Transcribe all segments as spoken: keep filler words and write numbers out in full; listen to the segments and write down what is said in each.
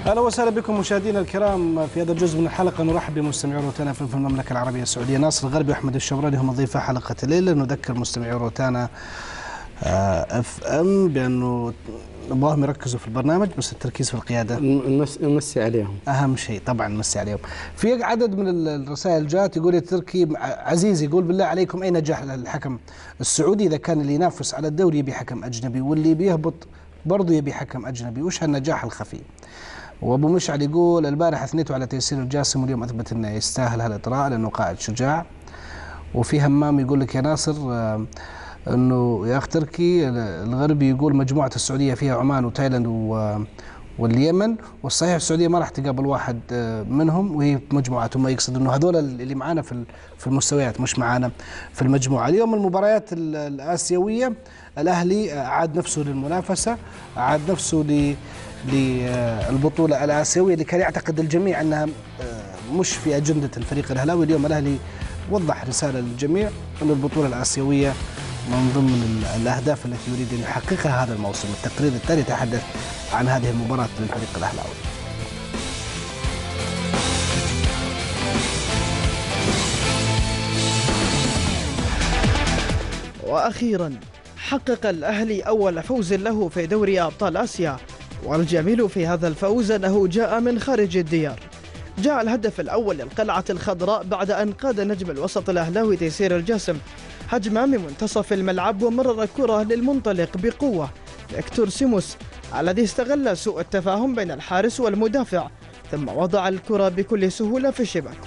اهلا وسهلا بكم مشاهدينا الكرام في هذا الجزء من الحلقه. نرحب بمستمعي روتانا في المملكه العربيه السعوديه. ناصر الغربي واحمد الشبراني هم ضيفا حلقه الليله. نذكر مستمعي روتانا اف ام بانه نبغاهم يركزوا في البرنامج بس التركيز في القياده. نمسي عليهم اهم شيء طبعا نمسي عليهم. في عدد من الرسائل جات يقول التركي عزيز يقول بالله عليكم اين نجاح الحكم السعودي اذا كان اللي ينافس على الدوري يبي حكم اجنبي واللي بيهبط برضه يبي حكم اجنبي، وش هالنجاح الخفي؟ وابو مشعل يقول البارح اثنيته على تيسير الجاسم واليوم اثبت انه يستاهل هالاطراء لانه قائد شجاع. وفي همام يقول لك يا ناصر انه يا اخ تركي الغربي يقول مجموعه السعوديه فيها عمان وتايلاند واليمن، والصحيح السعوديه ما راح تقابل واحد منهم وهي مجموعتهم، ما يقصد انه هذول اللي معانا في في المستويات مش معانا في المجموعه. اليوم المباريات الاسيويه الاهلي عاد نفسه للمنافسه، عاد نفسه ل للبطولة الآسيوية اللي كان يعتقد الجميع أنها مش في أجندة الفريق الأهلاوي. اليوم الأهلي وضح رسالة للجميع أن البطولة الآسيوية من ضمن الأهداف التي يريد أن يحققها هذا الموسم. التقرير التالي يتحدث عن هذه المباراة للفريق الأهلاوي. وأخيرا حقق الأهلي أول فوز له في دوري أبطال آسيا، والجميل في هذا الفوز أنه جاء من خارج الديار. جاء الهدف الأول للقلعة الخضراء بعد أن قاد نجم الوسط الأهلاوي تيسير الجاسم هجمة من منتصف الملعب ومرر الكرة للمنطلق بقوة فيكتور سيموس الذي استغل سوء التفاهم بين الحارس والمدافع ثم وضع الكرة بكل سهولة في الشباك.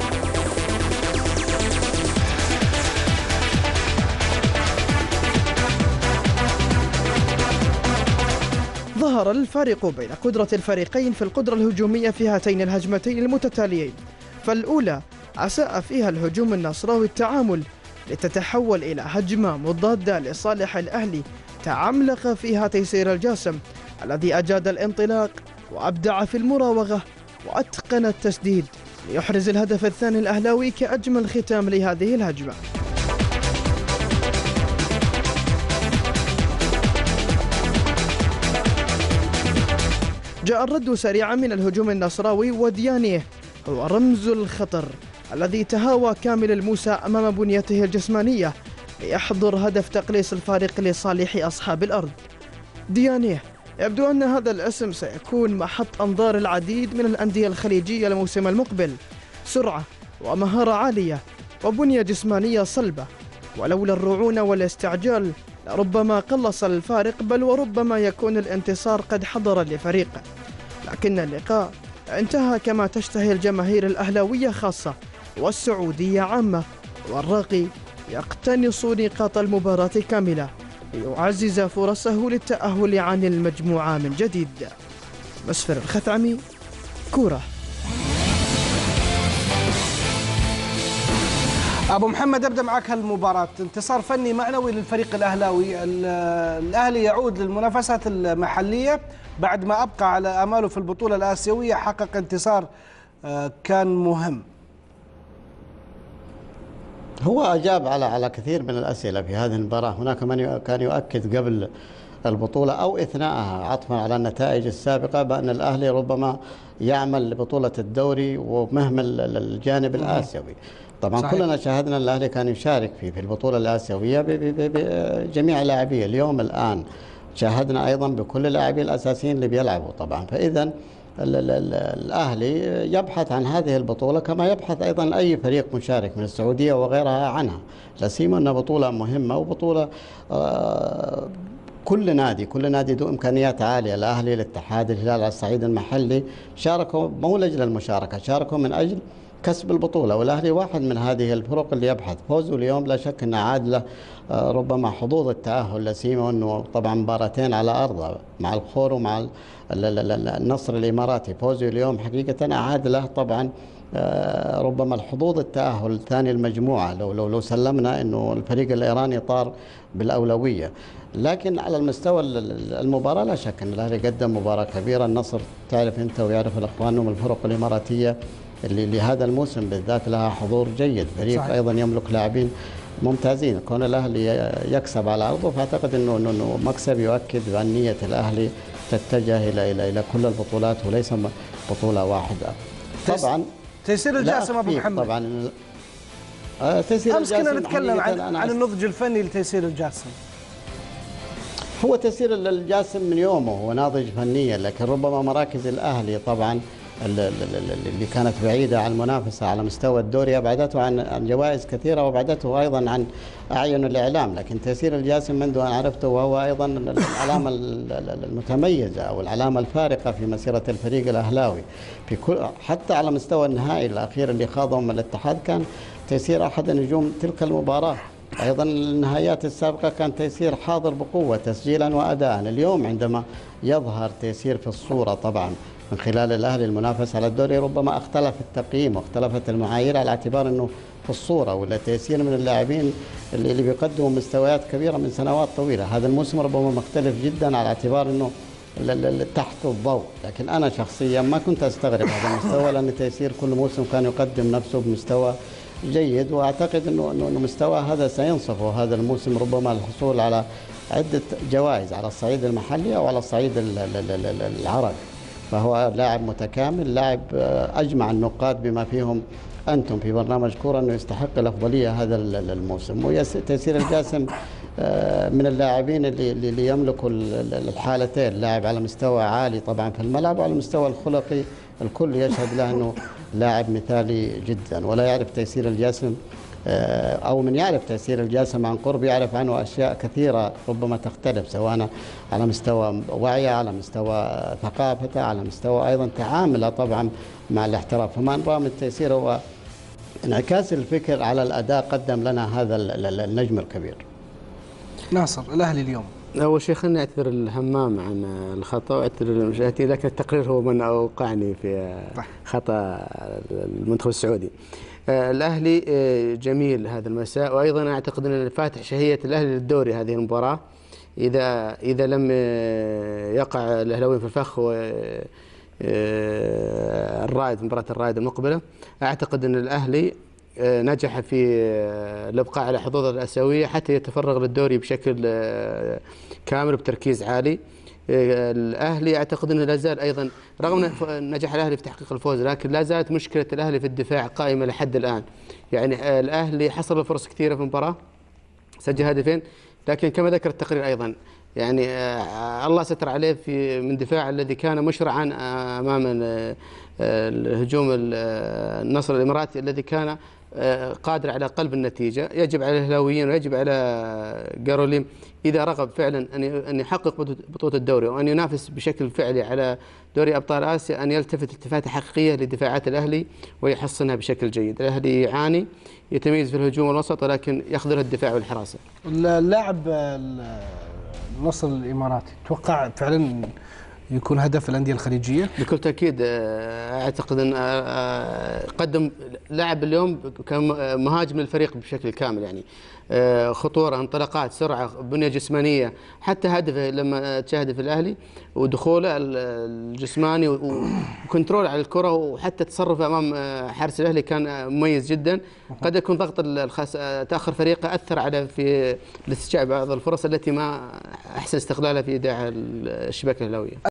ظهر الفارق بين قدرة الفريقين في القدرة الهجومية في هاتين الهجمتين المتتاليين، فالأولى أساء فيها الهجوم النصراوي التعامل لتتحول إلى هجمة مضادة لصالح الأهلي تعملق فيها تيسير الجاسم الذي أجاد الانطلاق وأبدع في المراوغة وأتقن التسديد ليحرز الهدف الثاني الأهلاوي كأجمل ختام لهذه الهجمة. جاء الرد سريعا من الهجوم النصراوي وديانيه هو رمز الخطر الذي تهاوى كامل الموسى أمام بنيته الجسمانية ليحضر هدف تقليص الفارق لصالح أصحاب الأرض. ديانيه يبدو أن هذا الاسم سيكون محط أنظار العديد من الأندية الخليجية الموسم المقبل. سرعة ومهارة عالية وبنية جسمانية صلبة، ولولا الرعونة والاستعجال لربما قلص الفارق بل وربما يكون الانتصار قد حضر لفريقه. لكن اللقاء انتهى كما تشتهي الجماهير الأهلاوية خاصة والسعودية عامة، والراقي يقتنص نقاط المباراة كاملة ليعزز فرصه للتأهل عن المجموعة من جديد. مسفر الخثعمي، كورة. أبو محمد أبدأ معك هالمباراة. انتصار فني معنوي للفريق الأهلاوي. الأهلي يعود للمنافسات المحلية بعد ما أبقى على آماله في البطولة الآسيوية، حقق انتصار كان مهم. هو أجاب على على كثير من الأسئلة في هذه المباراة. هناك من كان يؤكد قبل البطولة أو إثناءها عطفا على النتائج السابقة بأن الأهلي ربما يعمل لبطولة الدوري ومهمل الجانب الآسيوي. طبعا صحيح. كلنا شاهدنا الأهلي كان يشارك في في البطولة الآسيوية بجميع لاعبيه. اليوم الآن شاهدنا أيضا بكل اللاعبين الأساسيين اللي بيلعبوا طبعا. فإذا الأهلي يبحث عن هذه البطولة كما يبحث أيضا أي فريق مشارك من السعودية وغيرها عنها، لا سيما أنها بطولة مهمة وبطولة آه كل نادي كل نادي ذو إمكانيات عالية. الأهلي، الاتحاد، الهلال على الصعيد المحلي شاركوا مو لأجل المشاركة، شاركوا من أجل كسب البطولة، والأهلي واحد من هذه الفرق اللي يبحث. فوزه اليوم لا شك أنه عاد له ربما حظوظ التأهل، لا سيما أنه طبعا مباراتين على أرضه مع الخور ومع النصر الإماراتي. فوزه اليوم حقيقة أعاد له طبعا ربما الحظوظ التأهل ثاني المجموعة لو لو لو سلمنا أنه الفريق الإيراني طار بالأولوية. لكن على المستوى المباراة لا شك أن الأهلي قدم مباراة كبيرة. النصر تعرف أنت ويعرف الأخوان من الفرق الإماراتية اللي لهذا الموسم بالذات لها حضور جيد، فريق صحيح. أيضا يملك لاعبين ممتازين. كون الأهلي يكسب على أرضه فأعتقد أنه أنه مكسب يؤكد بأن نية الأهلي تتجه الى الى الى كل البطولات وليس بطوله واحده. طبعا تيسير الجاسم ابو محمد، طبعا آه تيسير امس كنا نتكلم عن عن النضج الفني لتيسير الجاسم. هو تيسير الجاسم من يومه هو ناضج فنيا، لكن ربما مراكز الاهلي طبعا اللي كانت بعيده عن المنافسه على مستوى الدوري ابعدته عن عن جوائز كثيره وابعدته ايضا عن اعين الاعلام، لكن تيسير الجاسم منذ ان عرفته وهو ايضا العلامه المتميزه او العلامه الفارقه في مسيره الفريق الاهلاوي في كل، حتى على مستوى النهائي الاخير اللي خاضهم الاتحاد كان تيسير احد نجوم تلك المباراه. ايضا النهايات السابقه كان تيسير حاضر بقوه تسجيلا واداء. اليوم عندما يظهر تيسير في الصوره طبعا من خلال الاهلي المنافس على الدوري ربما اختلف التقييم واختلفت المعايير على اعتبار انه في الصوره، ولا تيسير من اللاعبين اللي, اللي بيقدموا مستويات كبيره من سنوات طويله. هذا الموسم ربما مختلف جدا على اعتبار انه تحت الضوء، لكن انا شخصيا ما كنت استغرب هذا المستوى لان تيسير كل موسم كان يقدم نفسه بمستوى جيد، واعتقد انه انه مستوى هذا سينصف هذا الموسم ربما الحصول على عده جوائز على الصعيد المحلي او على الصعيد العربي. فهو لاعب متكامل، لاعب اجمع النقاد بما فيهم انتم في برنامج كوره انه يستحق الافضليه هذا الموسم. وتيسير الجاسم من اللاعبين اللي اللي يملكوا الحالتين، لاعب على مستوى عالي طبعا في الملعب وعلى المستوى الخلقي الكل يشهد له انه لاعب مثالي جدا. ولا يعرف تيسير الجاسم او من يعرف تيسير الجاسم عن قرب يعرف عنه اشياء كثيره ربما تختلف، سواء على مستوى وعيه، على مستوى ثقافته، على مستوى ايضا تعامله طبعا مع الاحتراف. فما نرى من تيسير هو انعكاس الفكر على الاداء قدم لنا هذا النجم الكبير. ناصر، الاهلي اليوم أول شيء خليني أعتذر الهمام عن الخطأ وأعتذر للمشاهدين، لكن التقرير هو من أوقعني في خطأ المنتخب السعودي. الأهلي جميل هذا المساء، وأيضا أعتقد أن فاتح شهية الأهلي للدوري هذه المباراة. إذا إذا لم يقع الأهلاويين في الفخ الرائد مباراة الرائد المقبلة، أعتقد أن الأهلي نجح في الابقاء على حظوظه الاسيويه حتى يتفرغ للدوري بشكل كامل بتركيز عالي. الاهلي اعتقد انه لا زال ايضا رغم نجاح الاهلي في تحقيق الفوز، لكن لا زالت مشكله الاهلي في الدفاع قائمه لحد الان. يعني الاهلي حصل فرص كثيره في المباراه، سجل هدفين، لكن كما ذكر التقرير ايضا يعني الله ستر عليه في من دفاع الذي كان مشرعا امام الهجوم النصر الاماراتي الذي كان قادر على قلب النتيجة. يجب على الهلاويين ويجب على جاروليم إذا رغب فعلا أن يحقق بطولة الدوري وأن ينافس بشكل فعلي على دوري أبطال آسيا أن يلتفت التفاتة حقيقية لدفاعات الأهلي ويحصنها بشكل جيد. الأهلي يعاني، يتميز في الهجوم والوسط، ولكن يخذله الدفاع والحراسة. اللاعب النصر الإماراتي توقع فعلا يكون هدف الأندية الخليجية؟ بكل تأكيد. أعتقد أن قدم لاعب اليوم كان مهاجم للفريق بشكل كامل، يعني خطورة، انطلاقات، سرعة، بنية جسمانية، حتى هدفه لما تشاهد في الأهلي ودخوله الجسماني وكنترول على الكرة وحتى تصرفه أمام حارس الأهلي كان مميز جدا. قد يكون ضغط الخاص تأخر فريقه أثر على في الاستشعاب بعض الفرص التي ما أحسن استغلالها في إيداع الشباك الأهلاوية.